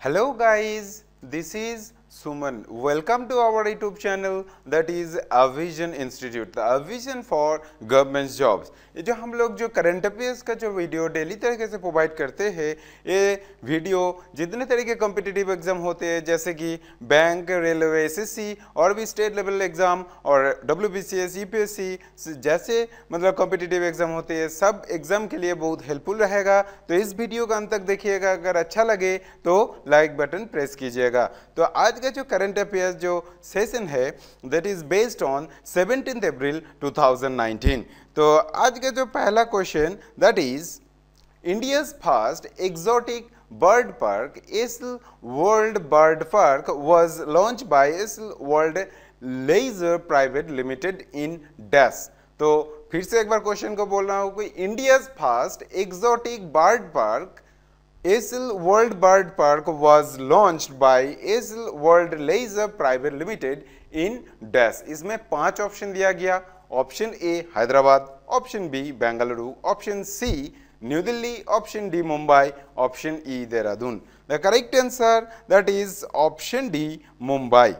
Hello guys, this is Suman. Welcome to our YouTube channel that is A Vision Institute, the A Vision for Government Jobs. ये जो हम लोग जो current affairs का जो video daily तरीके से प्रोवाइड करते हैं, ये वीडियो जितने तरह के कॉम्पिटिटिव एग्जाम होते हैं जैसे कि बैंक, रेलवे, एसएससी और भी स्टेट लेवल एग्जाम और WBCS UPSC जैसे मतलब कॉम्पिटिटिव एग्जाम होते हैं, सब एग्जाम के लिए बहुत हेल्पफुल रहेगा। तो इस वीडियो का अंत तक देखिएगा, अगर अच्छा लगे तो लाइक बटन प्रेस कीजिएगा। तो आज का जो करंट अफेयर्स जो सेशन है that is based on 17 April 2019। तो आज का जो पहला question that is India's first exotic bird park Essel world bird park was launch by Essel world leisure private limited in dash. तो फिर से एक बार क्वेश्चन को बोल रहा हूं कि India's first exotic bird park Essel world bird park was launched by Essel world leisure private limited in dash. इसमें 5 ऑप्शन दिया गया। Option A Hyderabad, option B Bengaluru, option C New Delhi, option D Mumbai, option E Dehradun. The correct answer that is option D Mumbai.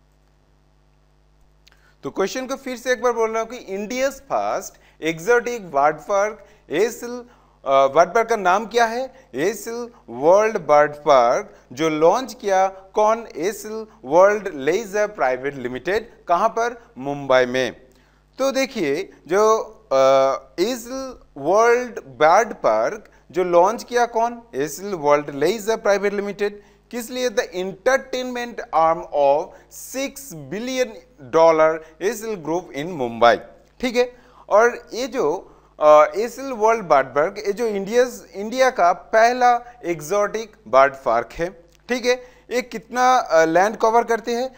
तो question को फिर से एक बार बोल रहा हूं कि India's first exotic bird park Essel bird park का नाम क्या है? Essel world bird park. जो लॉन्च किया कौन? Essel world leisure private limited. कहां पर? मुंबई में। तो देखिए जो एसल वर्ल्ड बर्ड पार्क जो लॉन्च किया कौन? Essel world leisure private limited. किस लिए? The entertainment arm of $6 billion Essel group in Mumbai. ठीक है। और ये जो एसल वर्ल्ड बर्ड पार्क ये जो इंडिया का पहला एक्सोटिक बर्ड पार्क है। ठीक है। ये कितना लैंड कवर करते हैं?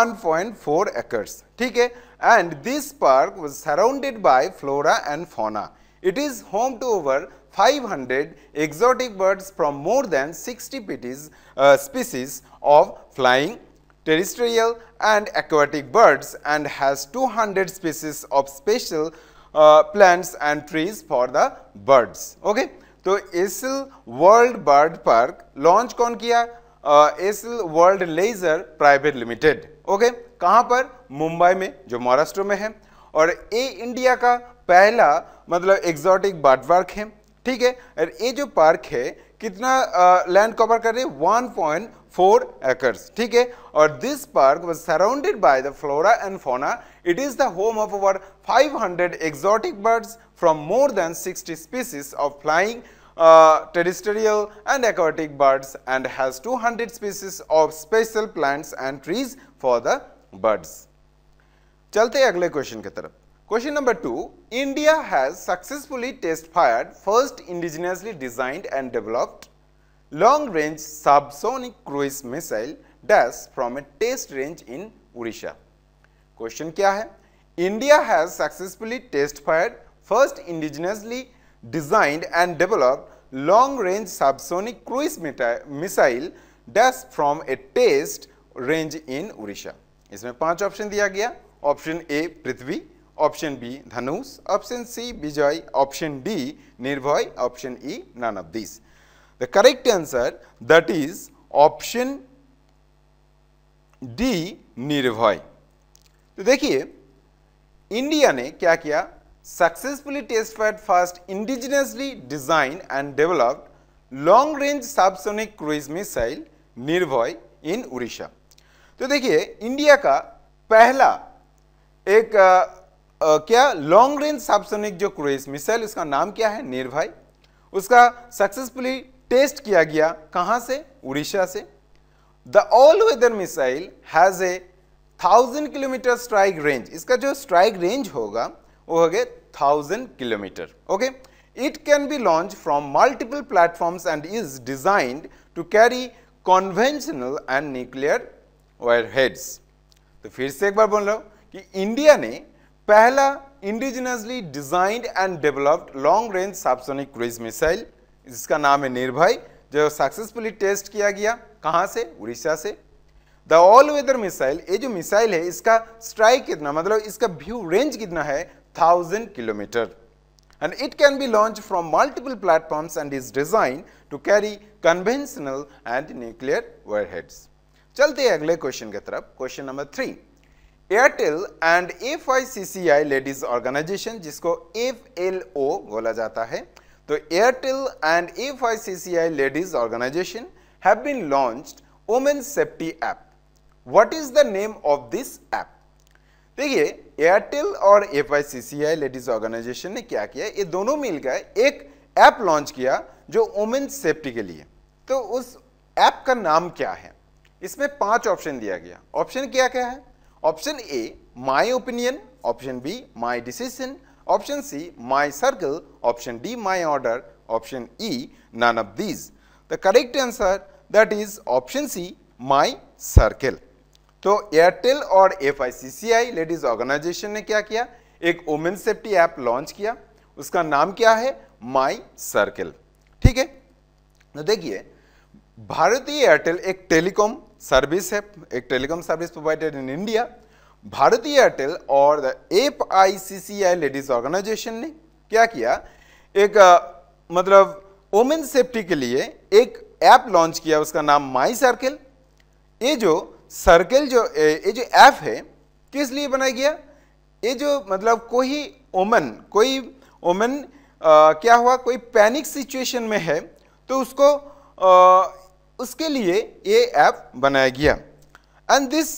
1.4 एकर्स। ठीक है। And this park was surrounded by flora and fauna. It is home to over 500 exotic birds from more than 60 species of flying, terrestrial and aquatic birds and has 200 species of special plants and trees for the birds. Okay? तो Essel world bird park launch कौन किया? Essel world leisure private limited. Okay? कहां पर? मुंबई में, जो महाराष्ट्र में है। और ये इंडिया का पहला मतलब एक्सोटिक बर्ड पार्क है। ठीक है। और ये जो पार्क है कितना लैंड कवर कर रहे हैं? 1.4 एकर्स। ठीक है। और this park was surrounded by the flora and fauna. It is the home of over 500 exotic birds from more than 60 species of flying, terrestrial and aquatic birds and has 200 species of special plants and trees for the birds. चलते हैं अगले question की तरफ। Question number 2. India has successfully test-fired first indigenously designed and developed long-range subsonic cruise missile dash from a test range in Odisha. Question क्या है? India has successfully test-fired first indigenously designed and developed long-range subsonic cruise missile dash from a test range in Odisha. इसमें 5 option दिया गया। Option A Prithvi, option B Dhanush, option C Vijay, option D Nirbhay, option E none of this. The correct answer that is option D Nirbhay. तो देखिए India ने क्या किया? Successfully test fired first indigenously design and developed long range subsonic cruise missile Nirbhay in Orissa. तो देखिए India का पहला एक क्या लॉन्ग रेंज सबसोनिक जो क्रूइज मिसाइल, उसका नाम क्या है? निर्भय। उसका सक्सेसफुली टेस्ट किया गया कहां से? उड़ीसा से। The all weather missile has a 1000 kilometre strike range. इसका जो स्ट्राइक रेंज होगा वो हो गया 1000 kilometre. Okay? It can be launch from multiple platforms and is designed to carry conventional and nuclear warheads. तो फिर से एक बार बोल रहा हूं कि इंडिया ने पहला indigenously designed and developed long range subsonic cruise missile, जिसका नाम है निर्भय, जो सक्सेसफुली टेस्ट किया गया कहां से? उड़ीसा से। द ऑल वेदर मिसाइल, ये जो मिसाइल है इसका स्ट्राइक कितना मतलब इसका व्यू रेंज कितना है? 1000 kilometre. and it can be launched from multiple platforms and is designed to carry conventional and nuclear warheads. चलते हैं अगले क्वेश्चन की तरफ. Question number 3. Airtel and FICCI ladies organisation, जिसको FLO बोला जाता है, तो Airtel and FICCI ladies organisation have been launched women safety app. What is the name of this app? देखिए, एयरटेल और FICCI लेडीज ऑर्गेनाइजेशन ने क्या किया, ये दोनों मिलकर एक ऐप लॉन्च किया जो वुमेन सेफ्टी के लिए. तो उस ऐप का नाम क्या है? इसमें 5 ऑप्शन दिया गया. ऑप्शन क्या क्या है? Option A my opinion, option B my decision, option C my circle, option D my order, option E none of these. The correct answer that is option C my circle. तो Airtel और FICCI ladies organisation ने क्या किया, एक women safety app launch किया. उसका नाम क्या है? My circle. ठीक है. तो देखिए, भारतीय एयरटेल एक टेलीकॉम सर्विस है, एक telecom service provided in India. भारतीय एयरटेल और द FICCI लेडीज ऑर्गेनाइजेशन ने क्या किया, एक मतलब वुमेन सेफ्टी के लिए एक ऐप लॉन्च किया. उसका नाम माई सर्कल. ये जो सर्कल ये जो ऐप है, किस लिए बनाया गया? ये जो मतलब कोई वुमन क्या हुआ, कोई पैनिक सिचुएशन में है, तो उसको उसके लिए ये ऐप बनाया गया. And this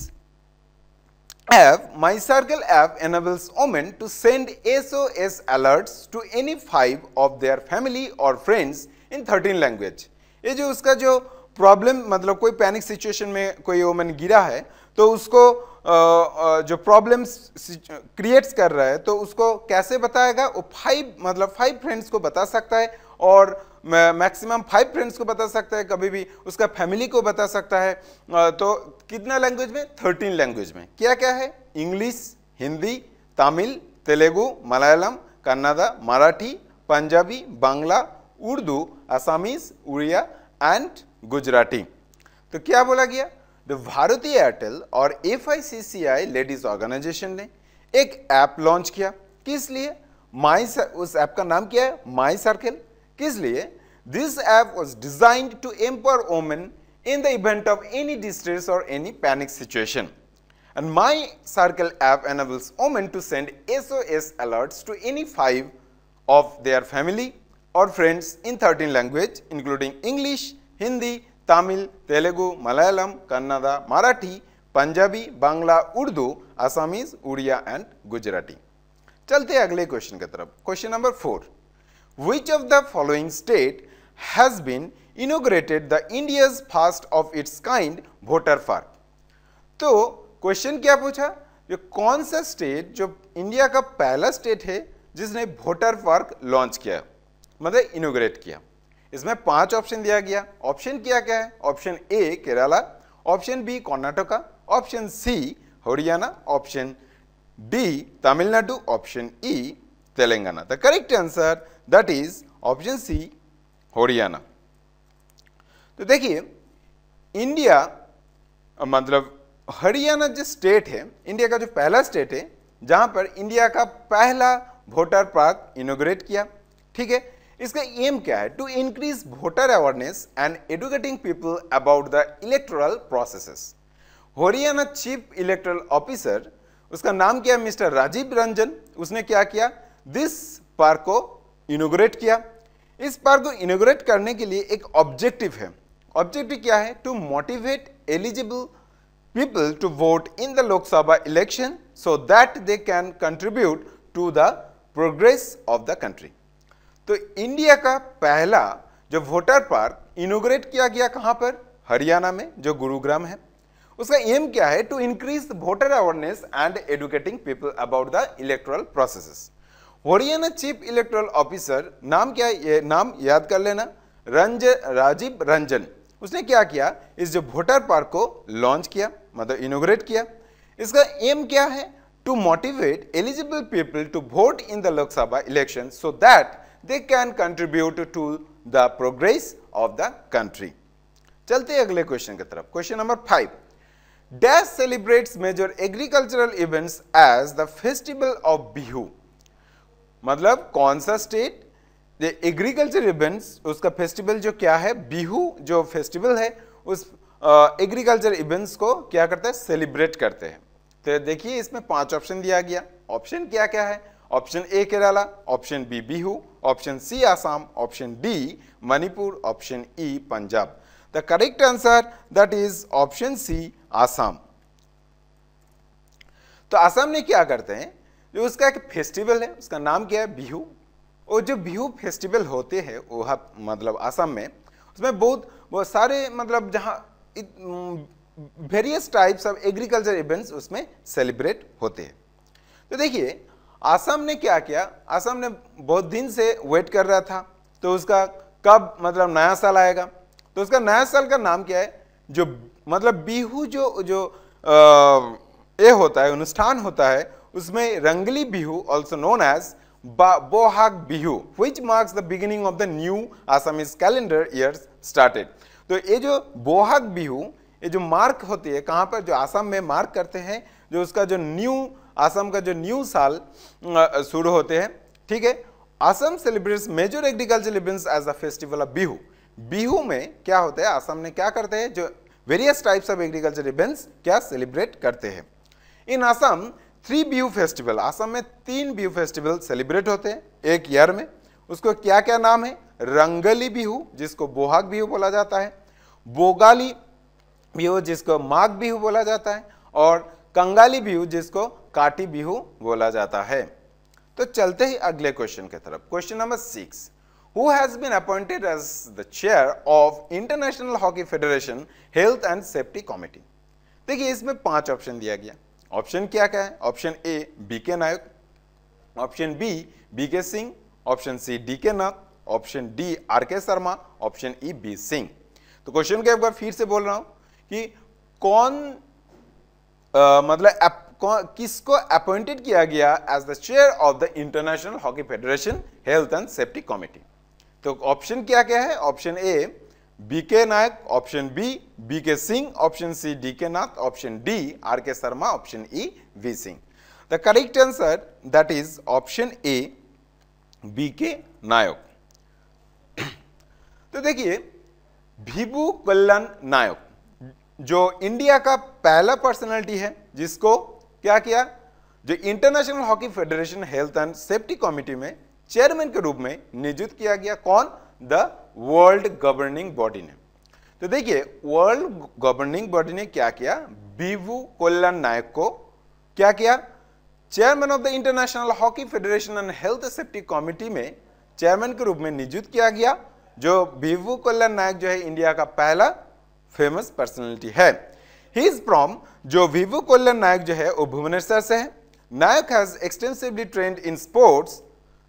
app, my circle app, enables women to send SOS alerts to any 5 of their family or friends in 13 language. ये जो उसका जो प्रॉब्लम, मतलब कोई पैनिक सिचुएशन में कोई वुमन गिरा है, तो उसको जो प्रॉब्लम क्रिएट्स कर रहा है, तो उसको कैसे बताएगा? वो 5 फ्रेंड्स को बता सकता है, और मैक्सिमम 5 फ्रेंड्स को बता सकता है, कभी भी उसका फैमिली को बता सकता है. तो कितना लैंग्वेज में? 13 लैंग्वेज में. क्या क्या है? English, Hindi, Tamil, Telugu, Malayalam, Kannada, Marathi, Punjabi, Bangla, Urdu, Assamese, Oriya and Gujarati. तो क्या बोला गया? तो भारतीय एयरटेल और FICCI लेडीज ऑर्गेनाइजेशन ने एक ऐप लॉन्च किया. किस लिए? उस ऐप का नाम क्या है? My circle. किस लिए? This app was designed to empower women in the event of any distress और any panic situation. And my circle app enables women to send SOS alerts to any 5 of their family or friends in 13 languages, including English, Hindi, Tamil, Telugu, Malayalam, Kannada, Marathi, Punjabi, Bangla, Urdu, Assamese, Udiya and Gujarati. चलते हैं अगले question की तरफ. Question number 4. Which of the following state has been inaugurated the India's first of its kind voter park? तो question क्या पूछा? ये कौन सा स्टेट जो इंडिया का पहला स्टेट है जिसने वोटर पार्क लॉन्च किया, मतलब इनोग्रेट किया? इसमें 5 ऑप्शन दिया गया. ऑप्शन क्या क्या है? Option A Kerala, option B Karnataka, option C Haryana, option D Tamil Nadu, option E Telangana. The correct answer that is option C Haryana. तो देखिए, इंडिया मतलब हरियाणा जो स्टेट है, इंडिया का जो पहला स्टेट है जहां पर इंडिया का पहला वोटर पार्क इनोग्रेट किया. ठीक है. इसका एम क्या है? To increase voter awareness and educating people about the electoral processes. Haryana chief electoral officer, उसका नाम क्या है? मिस्टर राजीव रंजन. उसने क्या किया? दिस पार्क को इनोग्रेट किया. इस पार्क को इनोग्रेट करने के लिए एक ऑब्जेक्टिव है. ऑब्जेक्टिव क्या है? To motivate eligible people to vote in the Lok Sabha election so that they can contribute to the progress of the country. तो इंडिया का पहला जो वोटर पार्क इनोग्रेट किया गया कहां पर? हरियाणा में, जो गुरुग्राम है. उसका एम क्या है? To increase voter awareness and educating people about the electoral processes. Haryana chief electoral officer, नाम क्या है? ये नाम याद कर लेना, राजीव रंजन. उसने क्या किया? इस जो वोटर पार्क को लॉन्च किया, मतलब इनोग्रेट किया. इसका एम क्या है? To motivate eligible people to vote in the Lok Sabha election so that they can contribute to the progress of the country. चलते हैं अगले क्वेश्चन की तरफ. Question number 5. Dash celebrates major agricultural events as the festival of Bihu. मतलब कौन सा state agriculture events उसका festival जो क्या है, बिहू जो फेस्टिवल है उस एग्रीकल्चर इवेंट्स को क्या करते हैं, सेलिब्रेट करते हैं। तो देखिए इसमें 5 ऑप्शन दिया गया। ऑप्शन क्या क्या है? Option A Kerala, option B Bihu, option C Assam, option D Manipur, option E Punjab. The correct answer that is option C Assam. तो आसाम में क्या करते हैं, जो उसका एक फेस्टिवल है उसका नाम क्या है, बिहू। और जो बिहू फेस्टिवल होते हैं वो मतलब आसाम में, उसमें बहुत सारे मतलब जहाँ various types of agriculture events उसमें सेलिब्रेट होते हैं। तो देखिए आसाम ने क्या किया, आसाम ने बहुत दिन से वेट कर रहा था, तो उसका कब मतलब नया साल आएगा, तो उसका नया साल का नाम क्या है, जो मतलब बिहू जो ये होता है, अनुष्ठान होता है, उसमें Rongali Bihu also known as Bohag Bihu which marks the beginning of the new Assamese calendar years started. तो ये जो बोहाग बिहू, ये जो मार्क होती है कहाँ पर, जो आसाम में मार्क करते हैं, जो उसका जो न्यू आसाम का जो न्यू साल शुरू होते हैं, ठीक है। Assam celebrates major agriculture events as a festival of Bihu. Bihu में क्या होता है, आसाम में क्या करते हैं, जो various types of agriculture events क्या सेलिब्रेट करते हैं। इन आसाम 3 बिहू फेस्टिवल, आसाम में 3 बिहू फेस्टिवल सेलिब्रेट होते हैं एक ईयर में। उसको क्या क्या नाम है, रंगली बिहू जिसको बोहाग बिहू बोला जाता है, बोगाली बिहू जिसको माघ बिहू बोला जाता है, और कंगाली बिहू जिसको काटी बिहू बोला जाता है। तो चलते ही अगले क्वेश्चन की तरफ। Question number 6, who has been appointed as the chair of international hockey federation health and safety committee. देखिए इसमें 5 ऑप्शन दिया गया। ऑप्शन क्या क्या है, option A BK Nayak, option B BK Singh, option C DK Nath, option D RK Sharma, option E B Singh. तो question को एक बार फिर से बोल रहा हूं कि कौन किसको अपॉइंटेड किया गया as the chair of the international hockey federation health and safety committee. तो ऑप्शन क्या क्या है, option A BK Nayak, option B BK Singh, option C DK Nath, option D RK Sharma, option E V Singh. The correct answer that is option A BK Nayak. तो देखिए भिबू कल्याण नायक जो India का पहला personality है जिसको क्या किया, जो international hockey federation health and safety committee में चेयरमैन के रूप में नियुक्त किया गया। कौन, द वर्ल्ड गवर्निंग बॉडी ने। तो देखिए वर्ल्ड गवर्निंग बॉडी ने क्या किया, भिबू कल्याण नायक को क्या किया, chairman of the international hockey federation and health safety committee में चेयरमैन के रूप में नियुक्त किया गया। जो भिबू कल्याण नायक जो है इंडिया का पहला फेमस पर्सनालिटी है। ही इज फ्रॉम, जो भिबू कल्याण नायक जो है वो भुवनेश्वर से है। Nayak has extensively trained in sports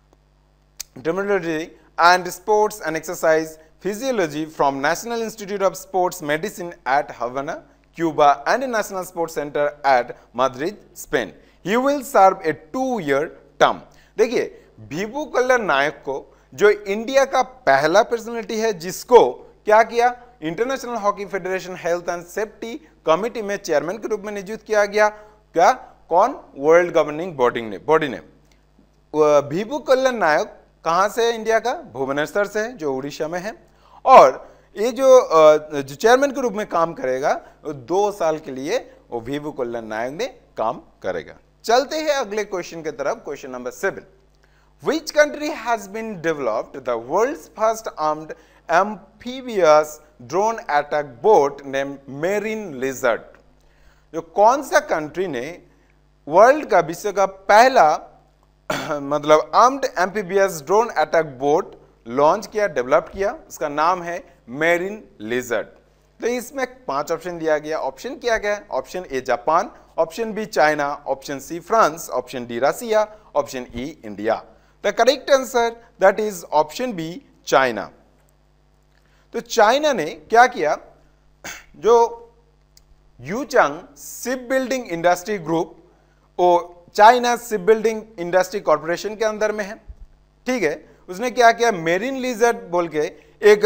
dermatology and sports and exercise physiology from National Institute of Sports Medicine at Havana, Cuba and National Sports Center at Madrid, Spain. He will serve a 2-year term. देखिए भिबू कल्याण नायक को जो India का पहला personality है जिसको क्या किया, international hockey federation health and safety committee में चेयरमैन के रूप में नियुक्त किया गया। क्या, कौन, वर्ल्ड गवर्निंग बॉडी ने। भिबू कल्याण नायक कहां से है, इंडिया का भुवनेश्वर से है जो उड़ीसा में है। और ये जो चेयरमैन के रूप में काम करेगा 2 साल के लिए वो भिबू कल्याण नायक ने काम करेगा। चलते हैं अगले क्वेश्चन की तरफ। Question number 7, Which country has been developed the world's first armed amphibious drone attack boat named Marine Lizard? जो कौन सा कंट्री ने वर्ल्ड का, विश्व का पहला मतलब armed amphibious drone attack boat launch किया, डेवलप किया, उसका नाम है मेरिन लिजर्ड। तो इसमें 5 ऑप्शन दिया गया। ऑप्शन क्या क्या है, option A Japan, option B China, option C France, option D Russia, option E India. The correct answer that is option B China. तो चाइना ने क्या किया, जो Wuchang ship building industry group वो China ship building industry corporation के अंदर में है, ठीक है। उसने क्या किया, मेरिन लिजर्ड बोल के एक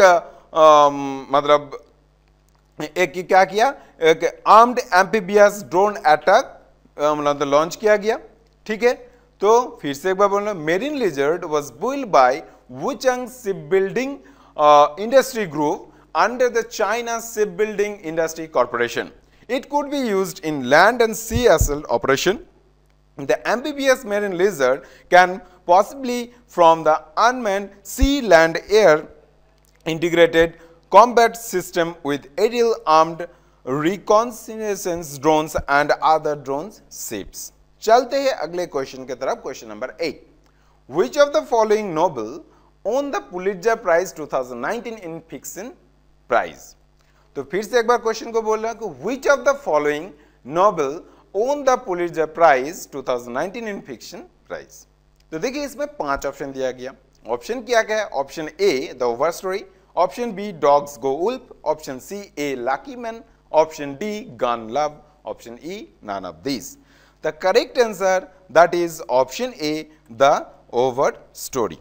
मतलब एक क्या किया, एक आर्म्ड एम्फीबियस ड्रोन अटैक मतलब लॉन्च किया गया, ठीक है। तो फिर से एक बार बोलना, marine lizard was build by Wuchang ship building industry group under the China Shipbuilding Industry Corporation. It could be used in land and sea assault operation. The amphibious marine lizard can possibly from the unmanned sea, land, air integrated combat system with aerial armed reconnaissance drones and other drones ships. चलते हैं अगले question की तरफ, question number 8. Which of the following novel won the Pulitzer Prize 2019 in fiction prize? तो फिर से एक बार question को बोल रहा हूं कि which of the following novel won the Pulitzer Prize 2019 in fiction prize? तो देखिए इसमें 5 ऑप्शन दिया गया. ऑप्शन क्या क्या है? Option A the over story, option B dogs go wolf, option C a lucky man, option D gun love, option E none of this. The correct answer that is option A the over story.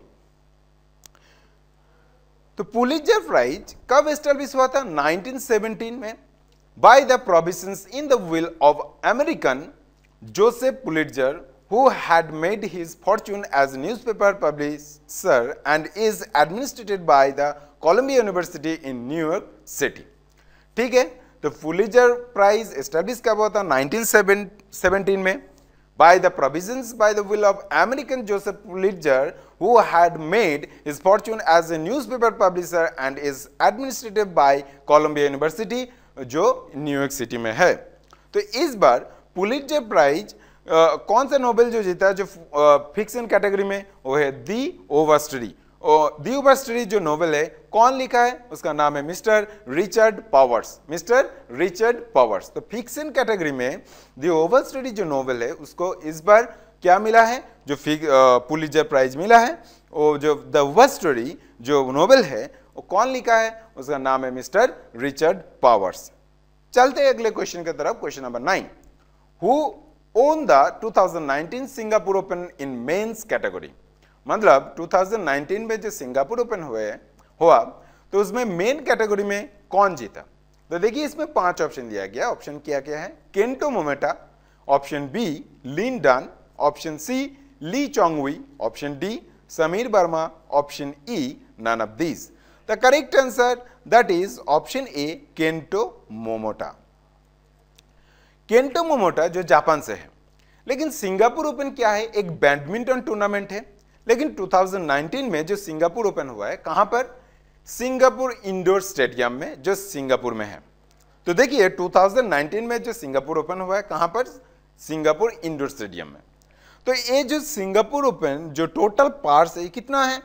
तो Pulitzer prize कब establish हुआ था? 1917 में by the provisions in the will of American Joseph Pulitzer who had made his fortune as a newspaper publisher and is administered by the Columbia University in New York City. ठीक है, तो Pulitzer prize establish कब हुआ था? 1917 में by the provisions by the will of American Joseph Pulitzer who had made his fortune as a newspaper publisher and is administered by Columbia University जो New York city में है. तो इस बार पुलित्जर प्राइज कौन सा नोबेल जो जीता है जो फिक्शन कैटेगरी में, वो है the overstory. The overstory जो नोवेल है कौन लिखा है? उसका नाम है mister Richard Powers. Mister Richard Powers. तो फिक्शन कैटेगरी में दी ओवर स्टोरी जो नोवेल है उसको इस बार क्या मिला है? जो पुलित्जर प्राइज मिला है. वो जो द ओवर स्टोरी जो नोवेल है वो कौन लिखा है? उसका नाम है मिस्टर रिचर्ड पावर्स. चलते अगले क्वेश्चन की तरफ, question number 9. Who won the 2019 Singapore open in men's category? मतलब 2019 में जो सिंगापुर ओपन हुआ तो उसमें मेन कैटेगरी में कौन जीता? तो देखिए इसमें 5 ऑप्शन दिया गया. ऑप्शन क्या क्या है? Kento Momota, option B Lin Dan, option C Lee Chong Wei, option D Sameer Verma, option E none of this. The correct answer that is option A Kento Momota. Kento Momota जो जापान से है, लेकिन Singapore open क्या है? एक badminton tournament है. लेकिन 2019 में जो सिंगापुर ओपन हुआ है कहां पर? सिंगापुर इंडोर स्टेडियम में जो सिंगापुर में है. तो देखिए 2019 में जो सिंगापुर ओपन हुआ है कहां पर? सिंगापुर इंडोर स्टेडियम में. तो ये जो सिंगापुर ओपन जो टोटल पार्स है कितना है?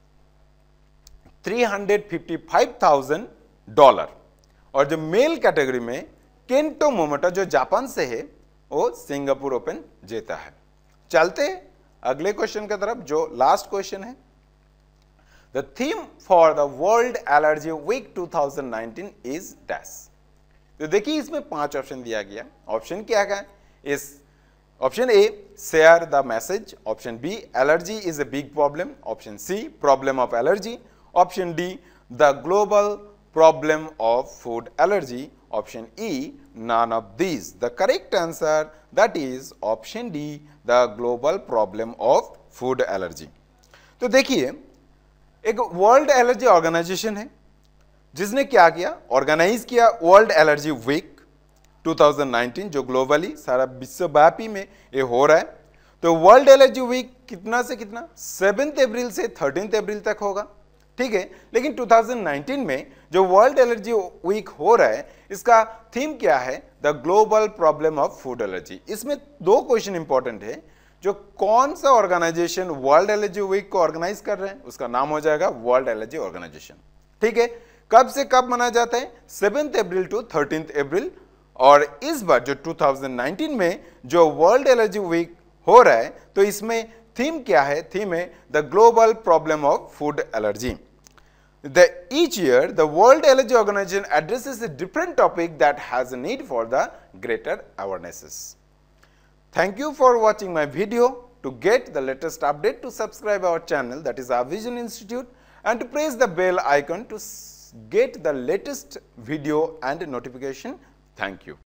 $355,000. और जो मेल कैटेगरी में केंटो मोमोटा जो जापान से है वो सिंगापुर ओपन जीता है. चलते अगले क्वेश्चन की तरफ जो लास्ट क्वेश्चन है. The theme for the world allergy week 2019 is dash. तो देखिए इसमें 5 ऑप्शन दिया गया. ऑप्शन क्या है? इस option A share the message, option B allergy is a big problem, option C problem of allergy, option D the global problem of food allergy, option E none of these. The correct answer that is option D the global problem of food allergy. तो देखिए एक world allergy organisation है जिसने क्या किया? Organise किया world allergy week 2019 जो globally सारा विश्वव्यापी में ये हो रहा है. तो वर्ल्ड एलर्जी वीक कितना से कितना? 7 अप्रैल से 13 अप्रैल तक होगा. ठीक है, लेकिन 2019 में जो वर्ल्ड एलर्जी वीक हो रहा है इसका थीम क्या है? The global problem of food allergy. इसमें 2 क्वेश्चन इंपॉर्टेंट है. जो कौन सा ऑर्गेनाइजेशन वर्ल्ड एलर्जी वीक को ऑर्गेनाइज कर रहे हैं उसका नाम हो जाएगा वर्ल्ड एलर्जी ऑर्गेनाइजेशन. ठीक है, कब से कब मनाया जाता है? 7 अप्रैल टू 13 अप्रैल. और इस बार जो 2019 में जो वर्ल्ड एलर्जी वीक हो रहा है तो इसमें थीम क्या है? थीम है the global problem of food allergy. Each year, the World Allergy Organization addresses a different topic that has a need for the greater awarenesses. Thank you for watching my video. To get the latest update, to subscribe our channel, that is our Vision Institute, and to press the bell icon to get the latest video and notification. Thank you.